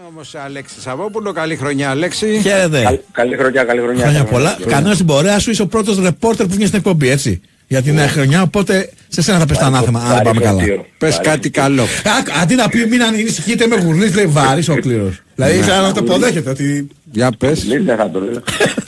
Όμως Αλέξη Σαββόπουλο, καλή χρονιά Αλέξη. Χαίρετε. Καλή χρονιά. Χρόνια πολλά. Κανένα στην πορεία σου, είσαι ο πρώτος ρεπόρτερ που βγαίνει στην εκπομπή, έτσι. Για τη νέα χρονιά, οπότε σε σένα θα πες τα ανάθεμα, αν δεν πάμε καλά. Πες κάτι καλό. Αντί να πει μην ανησυχείτε με γουρνείς, λέει βάρης ο κλήρος. Δηλαδή ήθελα να το αποδέχεται ότι... Για πες. Δεν θα το λέω.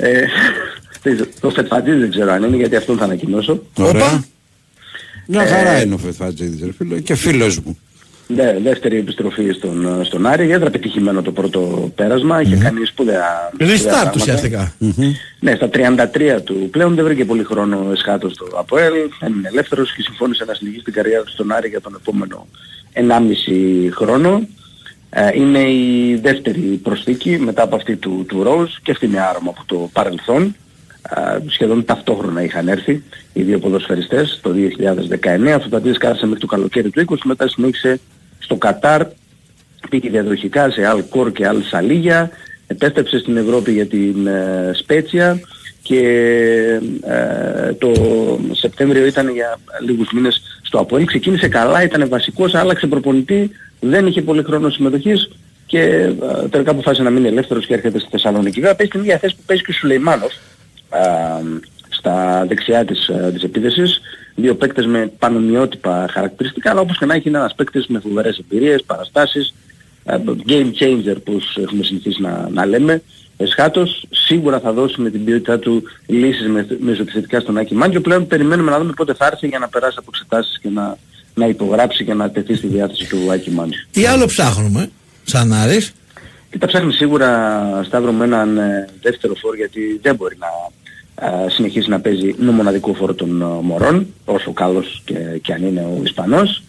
Το Φετφατζίδη δεν ξέρω αν είναι, γιατί αυτόν θα ανακοινώσω. Ωραία. Μια χαρά είναι ο Φετφατζίδης, ρε φίλο, και φίλος μου. Ναι, δεύτερη επιστροφή στον Άρη, ιδιαίτερα πετυχημένο το πρώτο πέρασμα, είχε κάνει σπουδαία... Restart ουσιαστικά. Ναι, στα 33 του πλέον δεν βρήκε πολύ χρόνο εσχάτως στο ΑΠΟΕΛ, έμεινε ελεύθερος και συμφώνησε να συνεχίσει την καριέρα του στον Άρη για τον επόμενο 1,5 χρόνο. Είναι η δεύτερη προσθήκη μετά από αυτή του Ροζ και αυτή είναι άρωμα από το παρελθόν. Σχεδόν ταυτόχρονα είχαν έρθει οι δύο ποδοσφαιριστές το 2019. Ο Φετφατζίδης κάθισε μέχρι το καλοκαίρι του 20, μετά συνέχισε στο Κατάρ, πήγε διαδοχικά σε Αλ Κορ και Αλ Σαλίγια, επέστρεψε στην Ευρώπη για την Σπέτσια και το Σεπτέμβριο ήταν για λίγους μήνες στο ΑΠΟΕΛ. Ξεκίνησε καλά, ήταν βασικός, άλλαξε προπονητή, δεν είχε πολύ χρόνο συμμετοχής και τελικά αποφάσισε να μείνει ελεύθερος και έρχεται στη Θεσσαλονίκη. Βέβαια παίζει την ίδια θέση που παίζει και ο Σουλεϊμάνοφ στα δεξιά της επίθεσης. Δύο παίκτες με πανομοιότυπα χαρακτηριστικά, αλλά όπως και να έχει είναι ένας παίκτης με φοβερές εμπειρίες, παραστάσεις, game changer που έχουμε συνηθίσει να λέμε. Εσχάτως σίγουρα θα δώσει με την ποιότητά του λύσεις μεσοεπιθετικά στον Άκη Μάντζιο. Πλέον περιμένουμε να δούμε πότε θα έρθει για να περάσει από εξετάσεις και να υπογράψει και να τεθεί στη διάθεση του Άκη Μάντζιο. Τι άλλο ψάχνουμε σαν Άρης? Κοίτα, ψάχνει σίγουρα, Σταύρο, με έναν δεύτερο φόρ, γιατί δεν μπορεί να συνεχίσει να παίζει μοναδικό φόρ των μωρών, όσο καλός και αν είναι ο Ισπανός.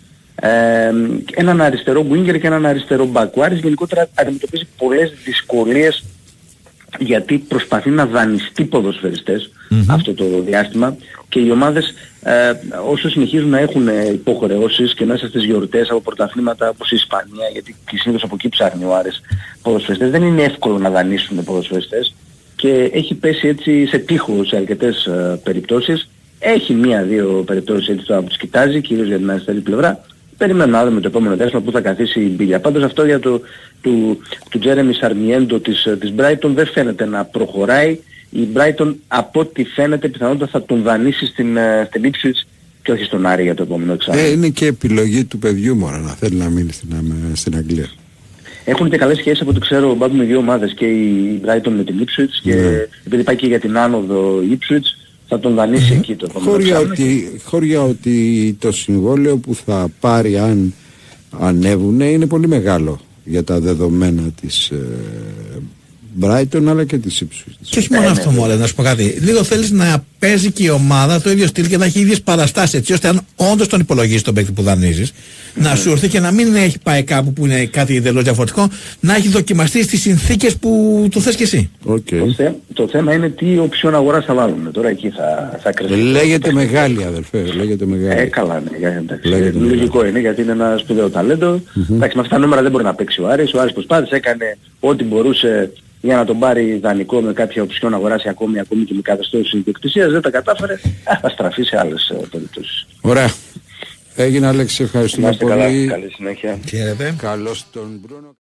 Έναν αριστερό winger και έναν αριστερό back. Ο Άρης γενικότερα αντιμετωπίζει πολλές δυσκολίες γιατί προσπαθεί να δανειστεί ποδοσφαιριστές αυτό το διάστημα και οι ομάδες όσο συνεχίζουν να έχουν υποχρεώσεις και μέσα στις γιορτές από πρωταθλήματα όπως η Ισπανία, γιατί συνήθως από εκεί ψάχνει ο Άρης ποδοσφαιριστές, δεν είναι εύκολο να δανείσουν ποδοσφαιριστές και έχει πέσει έτσι σε τείχο σε αρκετές περιπτώσεις. Έχει μία-δύο περιπτώσεις έτσι τώρα που τις κοιτάζει, κυρίως για την αριστερή πλευρά. Περιμένουμε να δούμε το επόμενο τέσσερα που θα καθίσει η Μπίλια. Πάντως αυτό για του Τζέρεμι Σαρμιέντο της Brighton δεν φαίνεται να προχωράει. Η Brighton από ό,τι φαίνεται πιθανότατα θα τον δανείσει στην Ipswich και όχι στον Άρη για το επόμενο εξάμηνο. Είναι και επιλογή του παιδιού μόνο να θέλει να μείνει στην Αγγλία. Έχουν και καλές σχέσεις από ό,τι ξέρω μπάτουν με δύο ομάδες και η Brighton με την Ipswich και επειδή πάει και για την άνοδο η Ipswich θα τον δανείσει εκεί το επόμενο. Χώρια ότι το συμβόλαιο που θα πάρει αν ανέβουνε είναι πολύ μεγάλο για τα δεδομένα της Brighton αλλά και της Ipswich. Και όχι μόνο αυτό μόλις, να σου πω κάτι. Λίγο θέλεις να παίζει και η ομάδα το ίδιο στυλ και να έχει ίδιες παραστάσεις, έτσι ώστε αν όντως τον υπολογίσεις τον παίκτη που δανείζεις, να σου έρθει και να μην έχει πάει κάπου που είναι κάτι εντελώς διαφορετικό, να έχει δοκιμαστεί στις συνθήκες που το θες και εσύ. Το θέμα είναι τι οψιόν αγοράς θα βάλουμε. Τώρα εκεί θα κρυφτεί. Λέγεται μεγάλη, αδερφέ. Λέγεται μεγάλη. Καλά, ναι. Λογικό είναι γιατί είναι ένα σπουδαίο ταλέντο. Εντάξει, με αυτά τα νούμερα δεν μπορεί να παίξει ο Άρης. Ο Άρης προσπάθησε, έκανε ό,τι μπορούσε για να τον πάρει δανεικό με κάποια οψιόν να αγοράσει ακόμη και με καθεστώς ιδιοκτησίας. Δεν τα κατάφερε. Θα στραφεί σε άλλες περιπτώσεις. Ωραία. Έγινε Αλέξη, ευχαριστούμε πολύ. Καλή συνέχεια. Χαίρετε. Καλώς τον Μπρούνο.